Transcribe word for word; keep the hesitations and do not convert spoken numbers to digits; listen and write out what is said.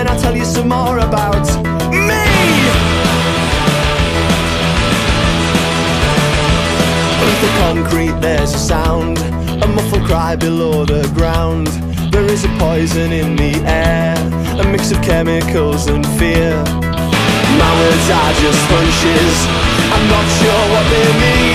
then I'll tell you some more about me. Beneath the concrete there's a sound, a muffled cry below the ground. There is a poison in the air, a mix of chemicals and fear. My words are just hunches, I'm not sure what they mean.